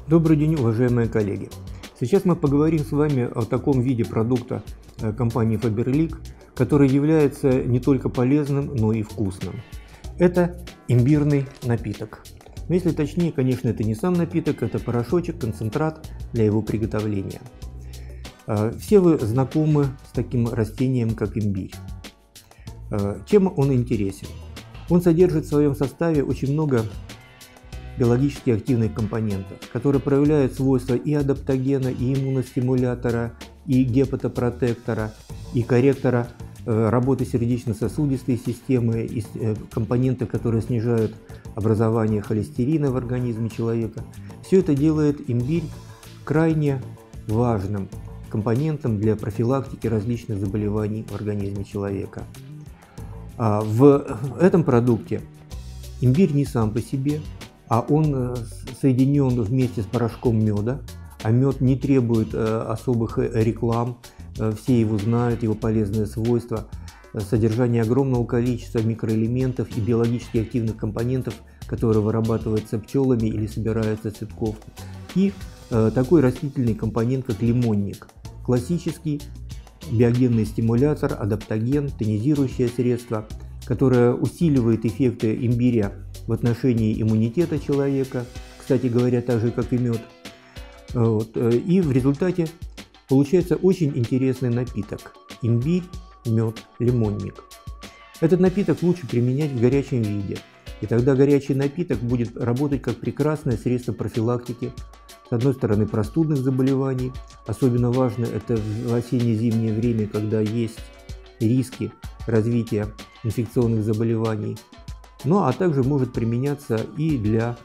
Добрый день, уважаемые коллеги! Сейчас мы поговорим с вами о таком виде продукта компании Faberlic, который является не только полезным, но и вкусным. Это имбирный напиток. Но если точнее, конечно, это не сам напиток, это порошочек, концентрат для его приготовления. Все вы знакомы с таким растением, как имбирь. Чем он интересен? Он содержит в своем составе очень много биологически активных компонентов, которые проявляют свойства и адаптогена, и иммуностимулятора, и гепатопротектора, и корректора работы сердечно-сосудистой системы, и компоненты, которые снижают образование холестерина в организме человека. Все это делает имбирь крайне важным компонентом для профилактики различных заболеваний в организме человека. В этом продукте имбирь не сам по себе, а он соединен вместе с порошком меда, а мед не требует особых реклам, все его знают, его полезные свойства, содержание огромного количества микроэлементов и биологически активных компонентов, которые вырабатываются пчелами или собираются с цветков, и такой растительный компонент, как лимонник, классический биогенный стимулятор, адаптоген, тонизирующее средство, которое усиливает эффекты имбиря в отношении иммунитета человека, кстати говоря, так же, как и мед. И в результате получается очень интересный напиток – имбирь, мед, лимонник. Этот напиток лучше применять в горячем виде, и тогда горячий напиток будет работать как прекрасное средство профилактики, с одной стороны, простудных заболеваний. Особенно важно это в осенне-зимнее время, когда есть риски развития инфекционных заболеваний. Ну а также может применяться и для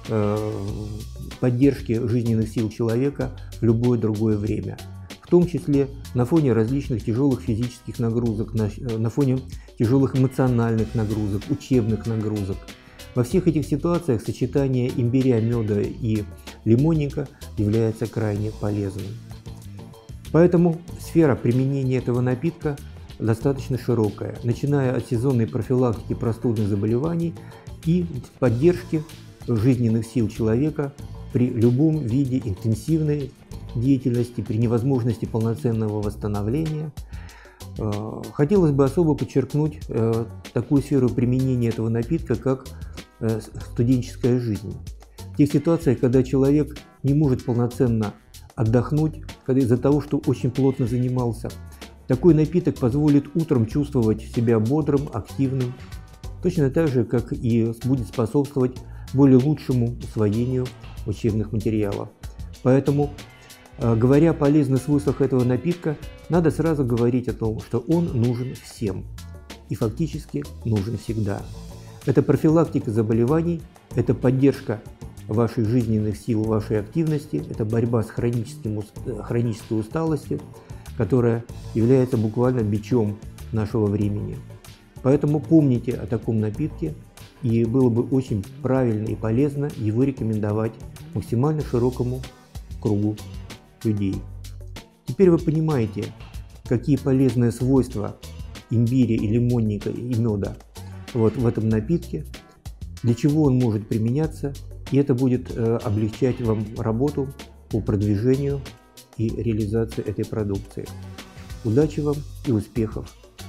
поддержки жизненных сил человека в любое другое время. В том числе на фоне различных тяжелых физических нагрузок, на фоне тяжелых эмоциональных нагрузок, учебных нагрузок. Во всех этих ситуациях сочетание имбиря, меда и лимонника является крайне полезным. Поэтому сфера применения этого напитка достаточно широкая, начиная от сезонной профилактики простудных заболеваний и поддержки жизненных сил человека при любом виде интенсивной деятельности, при невозможности полноценного восстановления. Хотелось бы особо подчеркнуть такую сферу применения этого напитка, как студенческая жизнь. В тех ситуациях, когда человек не может полноценно отдохнуть из-за того, что очень плотно занимался, такой напиток позволит утром чувствовать себя бодрым, активным, точно так же, как и будет способствовать более лучшему усвоению учебных материалов. Поэтому, говоря о полезных свойствах этого напитка, надо сразу говорить о том, что он нужен всем и фактически нужен всегда. Это профилактика заболеваний, это поддержка ваших жизненных сил, вашей активности, это борьба с хронической усталостью, которая является буквально бичом нашего времени. Поэтому помните о таком напитке, и было бы очень правильно и полезно его рекомендовать максимально широкому кругу людей. Теперь вы понимаете, какие полезные свойства имбиря и лимонника и меда в этом напитке, для чего он может применяться, и это будет облегчать вам работу по продвижению и реализации этой продукции. Удачи вам и успехов!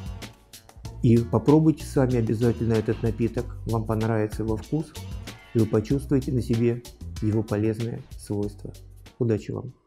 И попробуйте сами обязательно этот напиток, вам понравится его вкус, и вы почувствуете на себе его полезные свойства. Удачи вам!